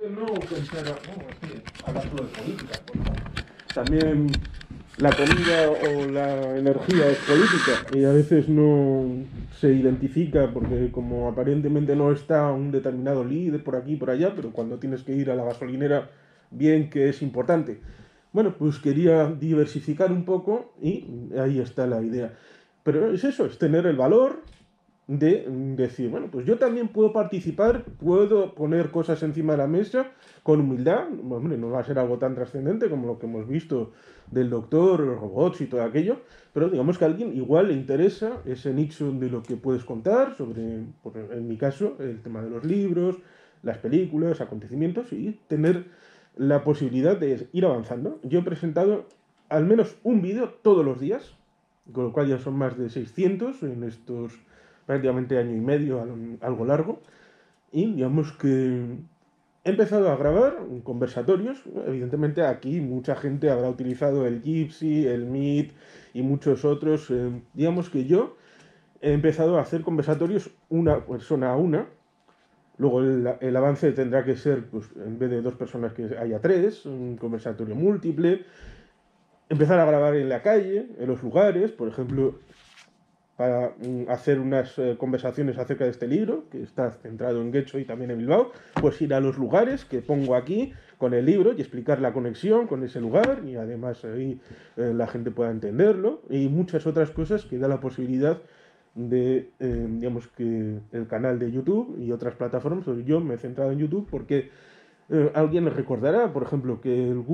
No pensar, no, sí, hablar solo de política. También la comida o la energía es política y a veces no se identifica porque como aparentemente no está un determinado líder por aquí y por allá, pero cuando tienes que ir a la gasolinera, bien que es importante. Bueno, pues quería diversificar un poco y ahí está la idea. Pero es eso, es tener el valor de decir, bueno, pues yo también puedo participar, puedo poner cosas encima de la mesa con humildad. Hombre, no va a ser algo tan trascendente como lo que hemos visto del doctor, los robots y todo aquello, pero digamos que a alguien igual le interesa ese nicho de lo que puedes contar sobre, en mi caso, el tema de los libros, las películas, acontecimientos y tener la posibilidad de ir avanzando. Yo he presentado al menos un vídeo todos los días, con lo cual ya son más de 600 en estos prácticamente año y medio, algo largo, y digamos que he empezado a grabar conversatorios. Evidentemente aquí mucha gente habrá utilizado el Jitsi, el Meet y muchos otros. Digamos que yo he empezado a hacer conversatorios una persona a una. Luego el avance tendrá que ser, pues, en vez de dos personas, que haya tres, un conversatorio múltiple. Empezar a grabar en la calle, en los lugares, por ejemplo, para hacer unas conversaciones acerca de este libro, que está centrado en Getxo y también en Bilbao, pues ir a los lugares que pongo aquí con el libro y explicar la conexión con ese lugar y además ahí la gente pueda entenderlo y muchas otras cosas que da la posibilidad de, digamos que el canal de YouTube y otras plataformas. Yo me he centrado en YouTube porque alguien recordará, por ejemplo, que el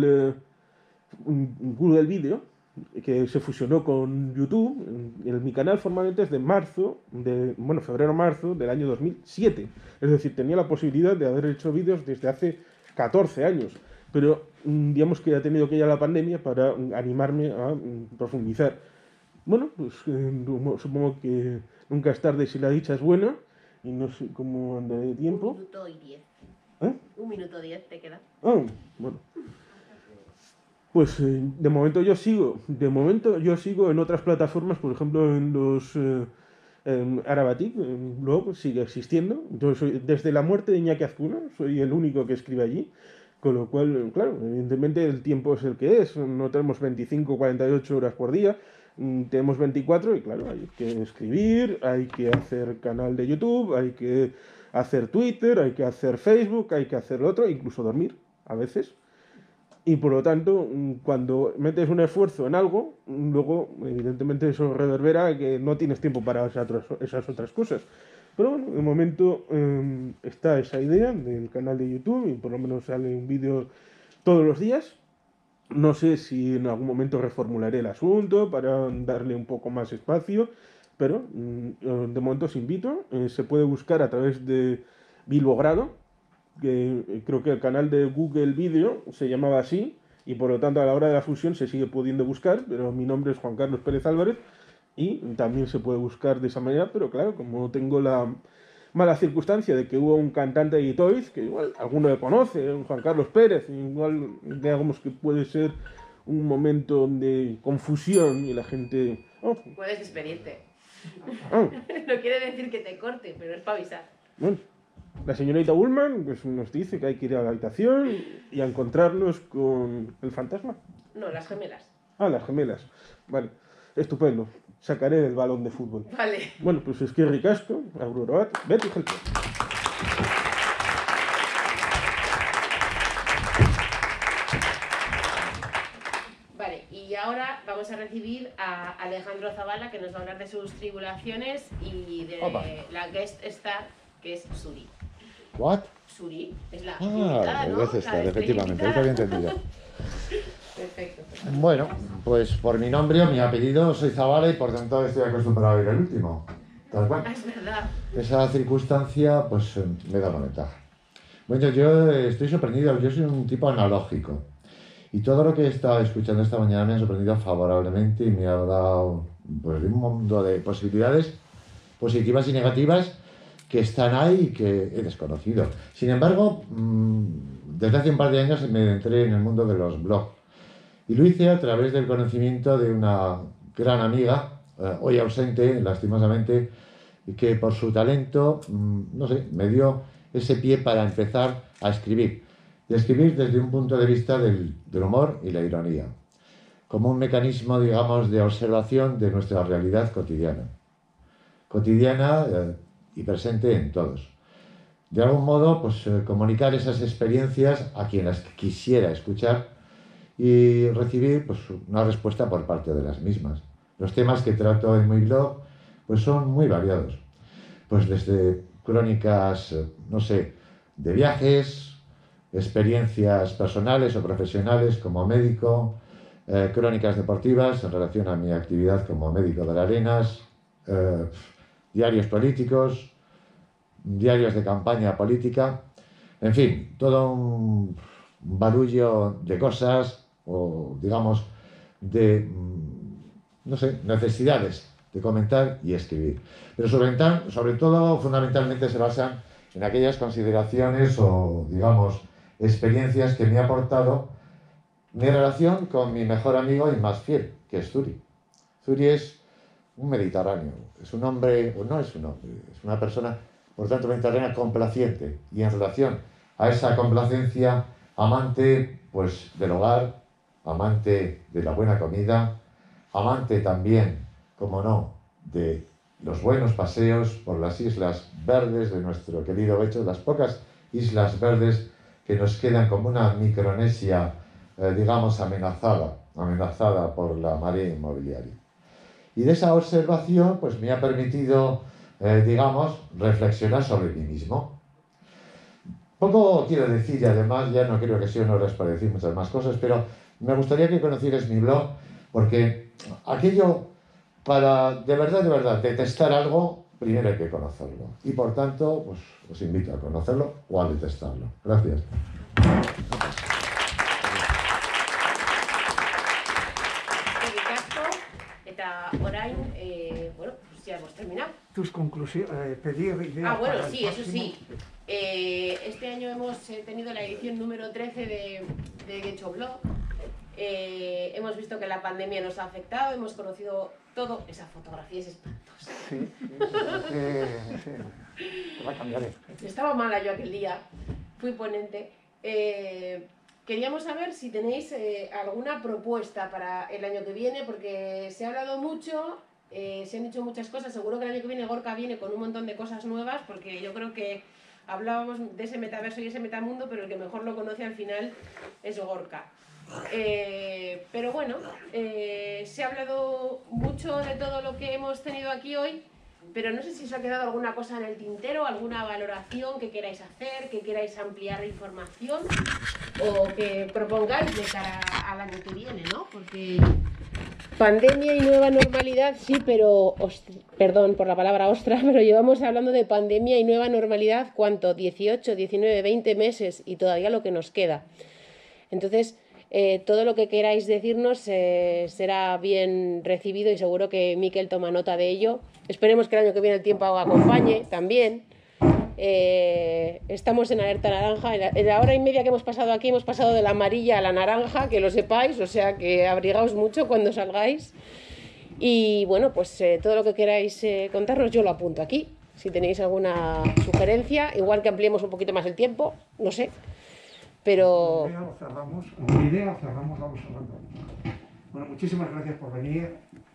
Google Video, que se fusionó con YouTube. Mi canal formalmente es de marzo, bueno, febrero-marzo del año 2007. Es decir, tenía la posibilidad de haber hecho vídeos desde hace 14 años. Pero digamos que ha tenido que ir a la pandemia para animarme a profundizar. Bueno, pues supongo que nunca es tarde si la dicha es buena. Y no sé cómo anda de tiempo. 1 minuto y 10. ¿Eh? 1 minuto 10 te queda. Ah, bueno. Pues de momento yo sigo en otras plataformas, por ejemplo en los en Arabatic, en blog sigue existiendo. Yo soy, desde la muerte de Iñaki Azcuna, soy el único que escribe allí, con lo cual, claro, evidentemente el tiempo es el que es, no tenemos 25 o 48 horas por día, tenemos 24 y claro, hay que escribir, hay que hacer canal de YouTube, hay que hacer Twitter, hay que hacer Facebook, hay que hacer lo otro, incluso dormir a veces. Y por lo tanto, cuando metes un esfuerzo en algo, luego evidentemente eso reverbera que no tienes tiempo para esas otras cosas. Pero bueno, de momento está esa idea del canal de YouTube y por lo menos sale un vídeo todos los días. No sé si en algún momento reformularé el asunto para darle un poco más espacio, pero de momento os invito. Se puede buscar a través de Bilbogrado, que creo que el canal de Google Video se llamaba así y por lo tanto a la hora de la fusión se sigue pudiendo buscar, pero mi nombre es Juan Carlos Pérez Álvarez y también se puede buscar de esa manera, pero claro, como tengo la mala circunstancia de que hubo un cantante de Toys, que igual alguno le conoce, un Juan Carlos Pérez, igual digamos que puede ser un momento de confusión y la gente... Oh, Puedes despedirte. oh, No quiere decir que te corte, pero es para avisar. bueno. La señorita Ullman pues, nos dice que hay que ir a la habitación y a encontrarnos con el fantasma. No, las gemelas. Ah, las gemelas. Vale, estupendo. Sacaré el balón de fútbol. Vale. Bueno, pues es que ricasco, Aurora, Betty Helper. Vale, y ahora vamos a recibir a Alejandro Zavala, que nos va a hablar de sus tribulaciones y de la guest star, que es Suri. ¿What? Suri es la invitada, ¿no? Debe estar, efectivamente, eso había entendido. Perfecto. Bueno, pues por mi nombre o mi apellido soy Zavala y por tanto estoy acostumbrado a ir el último. Tal cual. Es verdad. Esa circunstancia pues me da una ventaja. Bueno, yo estoy sorprendido, yo soy un tipo analógico. Y todo lo que he estado escuchando esta mañana me ha sorprendido favorablemente y me ha dado pues, un mundo de posibilidades positivas y negativas que están ahí y que he desconocido. Sin embargo, desde hace un par de años me entré en el mundo de los blogs. Y lo hice a través del conocimiento de una gran amiga, hoy ausente, lastimosamente, que por su talento, no sé, me dio ese pie para empezar a escribir. Y escribir desde un punto de vista del humor y la ironía, como un mecanismo, digamos, de observación de nuestra realidad cotidiana. Cotidiana y presente en todos. De algún modo, pues comunicar esas experiencias a quien las quisiera escuchar y recibir pues, una respuesta por parte de las mismas. Los temas que trato en mi blog pues, son muy variados. Pues desde crónicas, no sé, de viajes, experiencias personales o profesionales como médico, crónicas deportivas en relación a mi actividad como médico de las Arenas, diarios políticos, diarios de campaña política, en fin, todo un barullo de cosas o, digamos, de, no sé, necesidades de comentar y escribir. Pero sobre todo, fundamentalmente se basan en aquellas consideraciones o, digamos, experiencias que me ha aportado mi relación con mi mejor amigo y más fiel, que es Zuri. Zuri es un mediterráneo, es un hombre, o no es un hombre, es una persona, por tanto, mediterránea complaciente. Y en relación a esa complacencia, amante, pues, del hogar, amante de la buena comida, amante también, como no, de los buenos paseos por las islas verdes de nuestro querido Becho, las pocas islas verdes que nos quedan como una Micronesia, digamos, amenazada por la marea inmobiliaria. Y de esa observación, pues me ha permitido, digamos, reflexionar sobre mí mismo. Poco quiero decir, y además ya no creo que sea una hora para decir muchas más cosas, pero me gustaría que conocierais mi blog, porque aquello, para de verdad, detestar algo, primero hay que conocerlo. Y por tanto, pues os invito a conocerlo o a detestarlo. Gracias. Orain, bueno, pues ya hemos terminado. Tus conclusiones, pedir ideas. Ah, bueno, sí, eso sí. Este año hemos tenido la edición número 13 de Getxoblog. Hemos visto que la pandemia nos ha afectado, hemos conocido todo. Esa fotografía es espantosa. Sí, va a cambiar eso. Estaba mala yo aquel día, fui ponente. Queríamos saber si tenéis alguna propuesta para el año que viene, porque se ha hablado mucho, se han dicho muchas cosas. Seguro que el año que viene Gorka viene con un montón de cosas nuevas, porque yo creo que hablábamos de ese metaverso y ese metamundo, pero el que mejor lo conoce al final es Gorka. Pero bueno, se ha hablado mucho de todo lo que hemos tenido aquí hoy, pero no sé si os ha quedado alguna cosa en el tintero, alguna valoración que queráis hacer, que queráis ampliar información o que propongáis de cara al año que viene, ¿no? Porque pandemia y nueva normalidad, sí, pero, perdón por la palabra ostra, pero llevamos hablando de pandemia y nueva normalidad, ¿cuánto? 18, 19, 20 meses y todavía lo que nos queda. Entonces, todo lo que queráis decirnos será bien recibido y seguro que Miquel toma nota de ello. Esperemos que el año que viene el tiempo acompañe también. Estamos en alerta naranja. En la hora y media que hemos pasado aquí, hemos pasado de la amarilla a la naranja, que lo sepáis, o sea que abrigaos mucho cuando salgáis. Y bueno, pues todo lo que queráis contarnos yo lo apunto aquí. Si tenéis alguna sugerencia, igual que ampliemos un poquito más el tiempo, no sé. Pero... Una idea, cerramos, vamos hablando. Bueno, muchísimas gracias por venir.